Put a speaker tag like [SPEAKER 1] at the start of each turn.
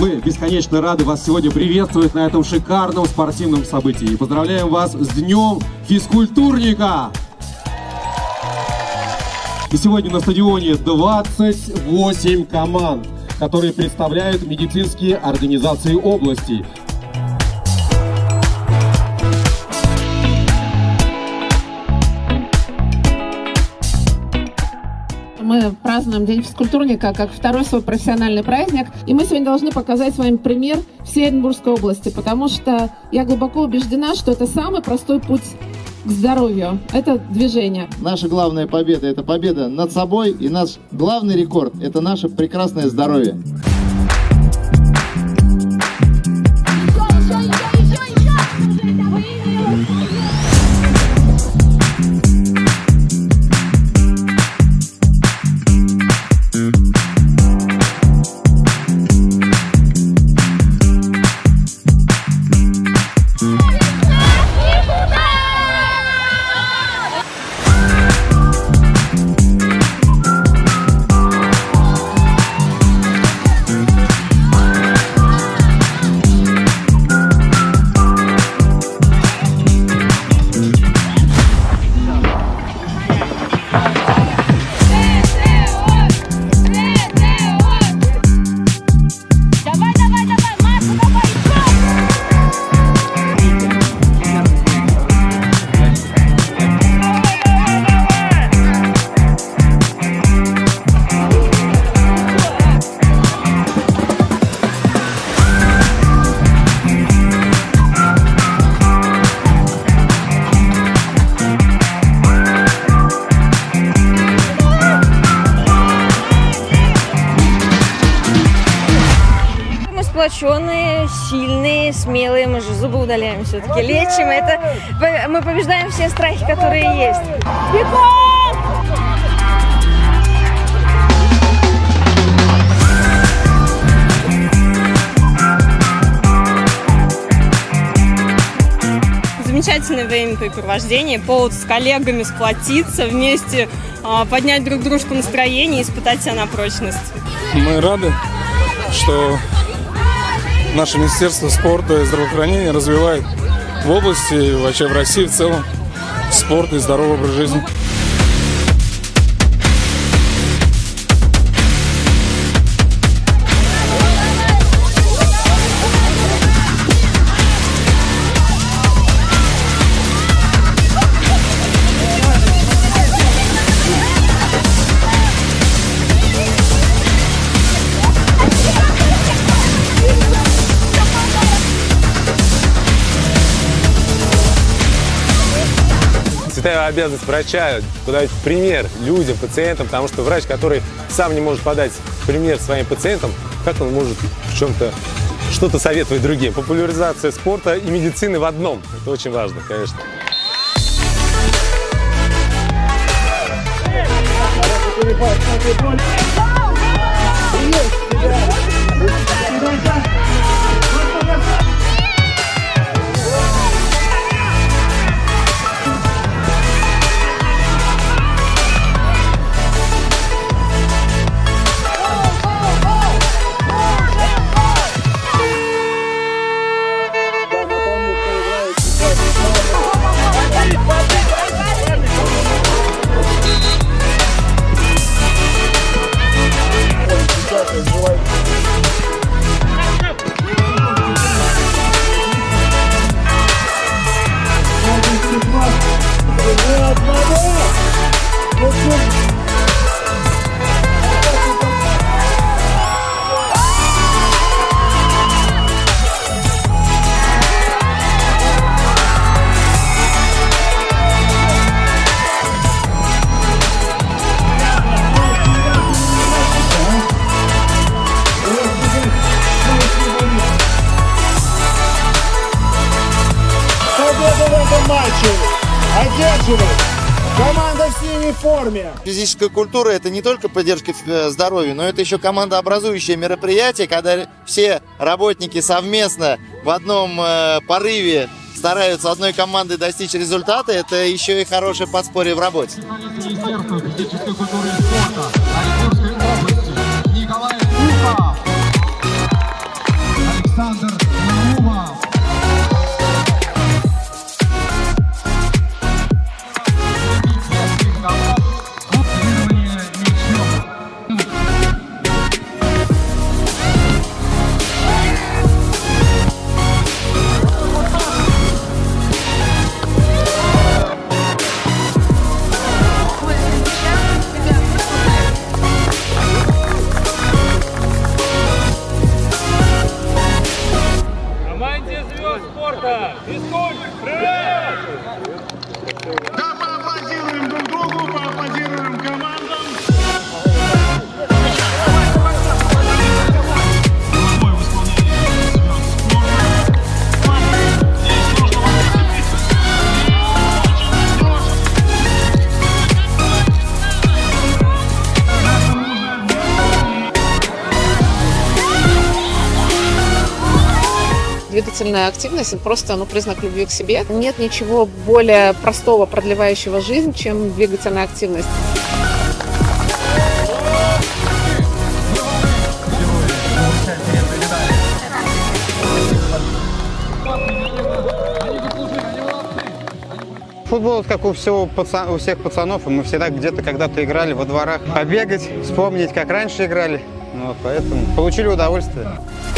[SPEAKER 1] Мы бесконечно рады вас сегодня приветствовать на этом шикарном спортивном событии. И поздравляем вас с Днем физкультурника! И сегодня на стадионе 28 команд, которые представляют медицинские организации области.
[SPEAKER 2] Мы празднуем День физкультурника как второй свой профессиональный праздник. И мы сегодня должны показать с вами пример всей Оренбургской области, потому что я глубоко убеждена, что это самый простой путь к здоровью. Это движение.
[SPEAKER 3] Наша главная победа – это победа над собой, и наш главный рекорд – это наше прекрасное здоровье.
[SPEAKER 4] Сплоченные, сильные, смелые, мы же зубы удаляем все-таки, лечим, это мы побеждаем все страхи, которые есть. Замечательное времяпрепровождение, повод с коллегами сплотиться, вместе поднять друг дружку настроение и испытать себя на прочность.
[SPEAKER 5] Мы рады, что наше Министерство спорта и здравоохранения развивает в области и вообще в России в целом спорт и здоровый образ жизни.
[SPEAKER 6] Святая обязанность врача – подать пример людям, пациентам, потому что врач, который сам не может подать пример своим пациентам, как он может в чем-то что-то советовать другим? Популяризация спорта и медицины в одном – это очень важно, конечно.
[SPEAKER 7] Команда в синей форме.
[SPEAKER 3] Физическая культура – это не только поддержка здоровья, но это еще командообразующее мероприятие, когда все работники совместно в одном порыве стараются одной командой достичь результата. Это еще и хорошее подспорье в работе.
[SPEAKER 2] двигательная активность – это просто признак любви к себе. Нет ничего более простого, продлевающего жизнь, чем двигательная активность.
[SPEAKER 8] Футбол, как у всех пацанов, и мы всегда где-то когда-то играли во дворах. Побегать, вспомнить, как раньше играли. Поэтому получили удовольствие.